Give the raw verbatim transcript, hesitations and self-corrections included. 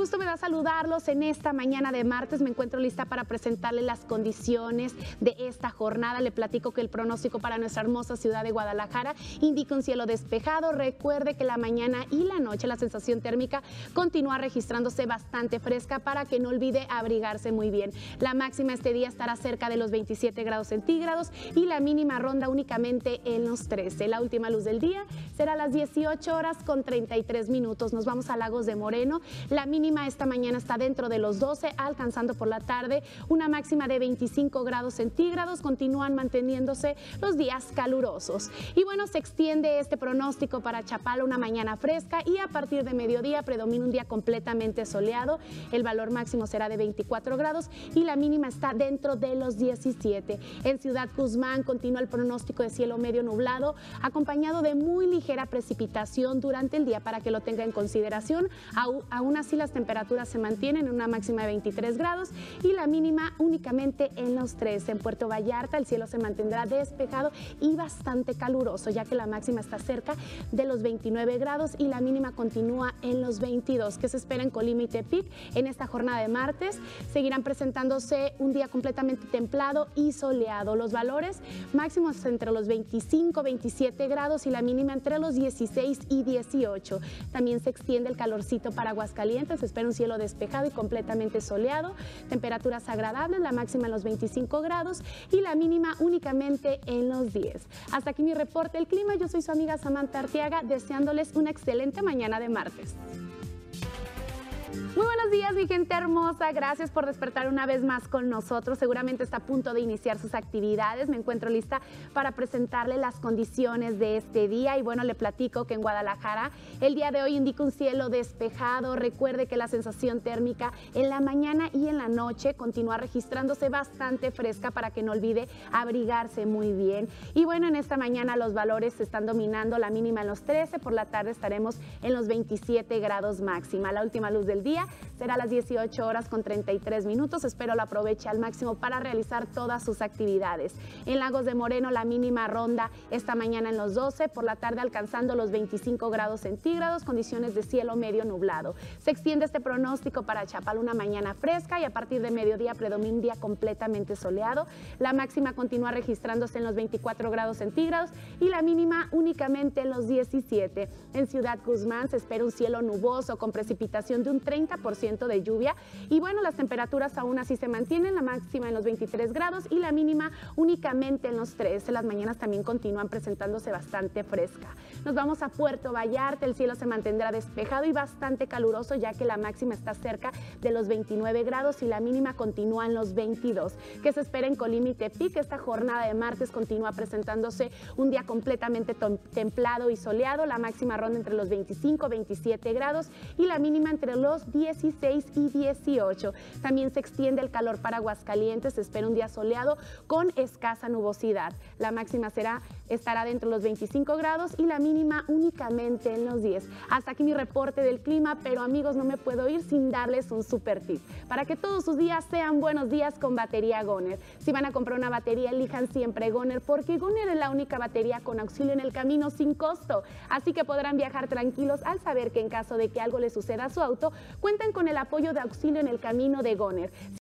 gusto me da saludarlos en esta mañana de martes. Me encuentro lista para presentarles las condiciones de esta jornada. Le platico que el pronóstico para nuestra hermosa ciudad de Guadalajara indica un cielo despejado. Recuerde que la mañana y la noche la sensación térmica continúa registrándose bastante fresca para que no olvide abrigarse muy bien. La máxima este día estará cerca de los veintisiete grados centígrados y la mínima ronda únicamente en los trece. La última luz del día será a las dieciocho horas con treinta y tres minutos. Nos vamos a Lagos de Moreno. La mínima esta mañana está dentro de los doce, alcanzando por la tarde una máxima de veinticinco grados centígrados. Continúan manteniéndose los días calurosos. Y bueno, se extiende este pronóstico para Chapala, una mañana fresca, y a partir de mediodía predomina un día completamente soleado. El valor máximo será de veinticuatro grados y la mínima está dentro de los diecisiete. En Ciudad Guzmán continúa el pronóstico de cielo medio nublado, acompañado de muy ligera precipitación durante el día para que lo tenga en consideración. Aún así las temperaturas se mantienen en una máxima de veintitrés grados y la mínima únicamente en los trece. En Puerto Vallarta el cielo se mantendrá despejado y bastante caluroso, ya que la máxima está cerca de los veintinueve grados y la mínima continúa en los veintidós. ¿Qué se espera en Colima y Tepic? En esta jornada de martes seguirán presentándose un día completamente templado y soleado. Los valores máximos entre los veinticinco, veintisiete grados y la mínima entre los dieciséis y dieciocho. También se extiende el calorcito para Aguascalientes. Se espera un cielo despejado y completamente soleado. Temperaturas agradables, la máxima en los veinticinco grados y la mínima únicamente en los diez. Hasta aquí mi reporte del clima. Yo soy su amiga Samantha Arteaga, deseándoles una excelente mañana de martes. Muy buenos días, mi gente hermosa. Gracias por despertar una vez más con nosotros. Seguramente está a punto de iniciar sus actividades. Me encuentro lista para presentarle las condiciones de este día. Y bueno, le platico que en Guadalajara el día de hoy indica un cielo despejado. Recuerde que la sensación térmica en la mañana y en la noche continúa registrándose bastante fresca para que no olvide abrigarse muy bien. Y bueno, en esta mañana los valores se están dominando. La mínima en los trece, por la tarde estaremos en los veintisiete grados máxima. La última luz del día será a las dieciocho horas con treinta y tres minutos. Espero lo aproveche al máximo para realizar todas sus actividades. En Lagos de Moreno la mínima ronda esta mañana en los doce, por la tarde alcanzando los veinticinco grados centígrados, condiciones de cielo medio nublado. Se extiende este pronóstico para Chapala, una mañana fresca, y a partir de mediodía predomina un día completamente soleado. La máxima continúa registrándose en los veinticuatro grados centígrados y la mínima únicamente en los diecisiete. En Ciudad Guzmán se espera un cielo nuboso con precipitación de un treinta por ciento de lluvia y bueno, las temperaturas aún así se mantienen, la máxima en los veintitrés grados y la mínima únicamente en los trece. Las mañanas también continúan presentándose bastante fresca. Nos vamos a Puerto Vallarta. El cielo se mantendrá despejado y bastante caluroso, ya que la máxima está cerca de los veintinueve grados y la mínima continúa en los veintidós. ¿Qué se espera en Colima y Tepic? Esta jornada de martes continúa presentándose un día completamente templado y soleado. La máxima ronda entre los veinticinco, veintisiete grados y la mínima entre los dieciséis y dieciocho. También se extiende el calor para Aguascalientes. Se espera un día soleado con escasa nubosidad. La máxima será, estará dentro de los veinticinco grados y la mínima únicamente en los diez. Hasta aquí mi reporte del clima, pero amigos, no me puedo ir sin darles un super tip para que todos sus días sean buenos días con batería Goner. Si van a comprar una batería, elijan siempre Goner, porque Goner es la única batería con auxilio en el camino sin costo. Así que podrán viajar tranquilos al saber que en caso de que algo le suceda a su auto, cuentan con el apoyo de auxilio en el camino de Goner.